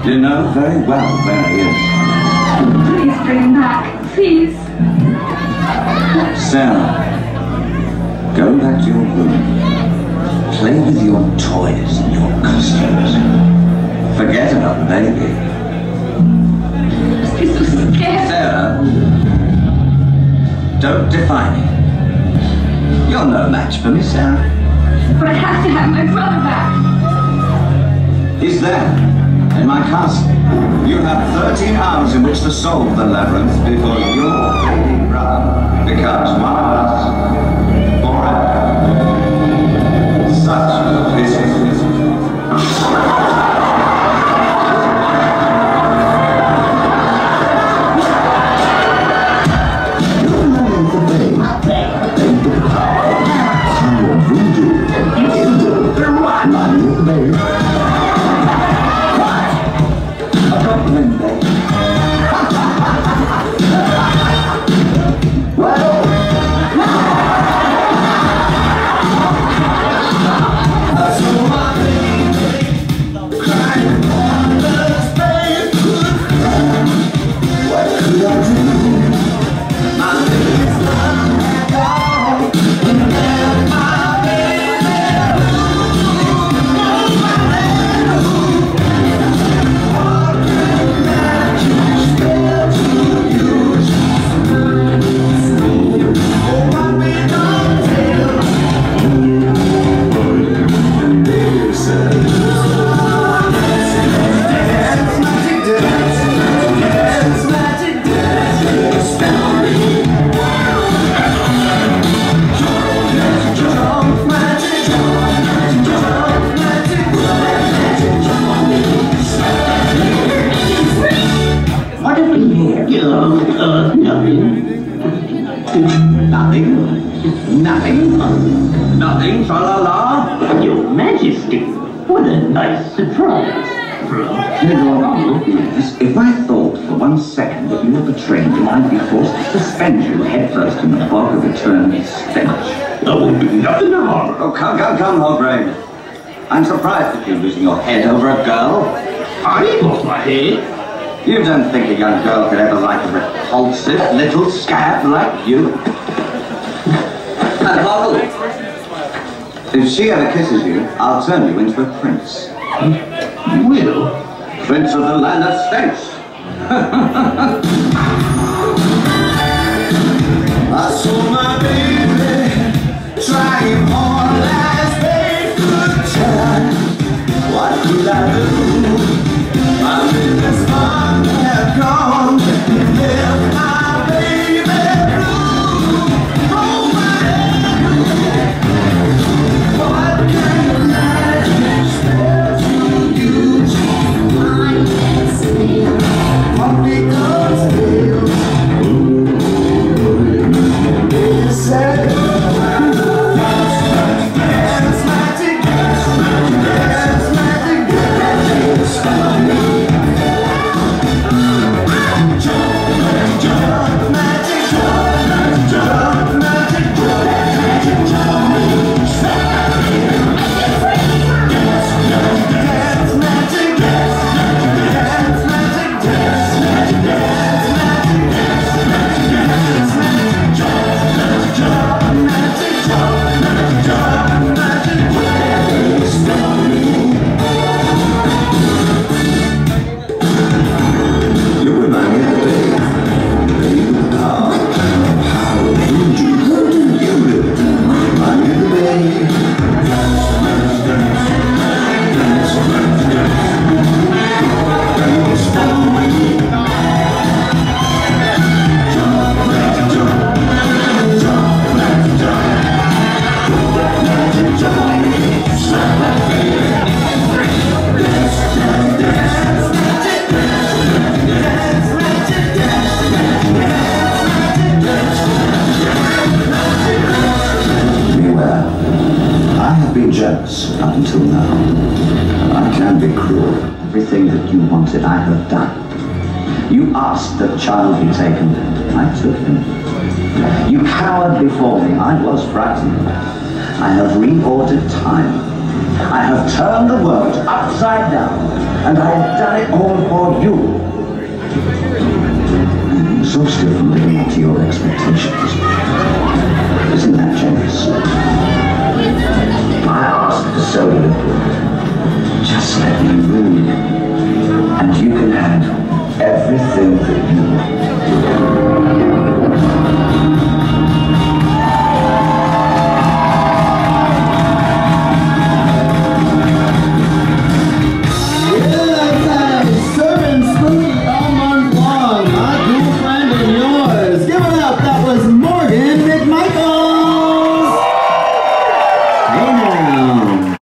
You know very well where he is. Please bring him back, please. Sarah, go back to your room. Play with your toys and your costumes. Forget about the baby. I'm so scared. Sarah, don't defy me. You're no match for me, Sarah. But I have to have my brother back. He's there, in my castle. You have 13 hours in which to solve the labyrinth before your baby brother becomes one of us forever. Such is his Nothing, tra-la-la? Your Majesty, what a nice surprise. If I thought for 1 second that you were betraying me, I'd be forced to suspend you headfirst in the bog of eternal stench. That would be nothing to harm. Oh, come, Hogbrain. I'm surprised at you losing your head over a girl. I ain't lost my head. You don't think a young girl could ever like a repulsive little scab like you? And Hoggle, if she ever kisses you, I'll turn you into a prince. You will? Prince of the land of stench. I saw my baby trying hard as they could try. What could I do? My business fund had gone and left my baby blue. Oh my head. What kind of magic spell to use? Mine is real. What becomes real? It's a up until now. I can be cruel. Everything that you wanted, I have done. You asked that the child be taken. I took him. You cowered before me. I was frightened. I have reordered time. I have turned the world upside down, and I have done it all for you. I'm exhausted from living up to your expectations. Isn't that generous? I asked for so little. Just let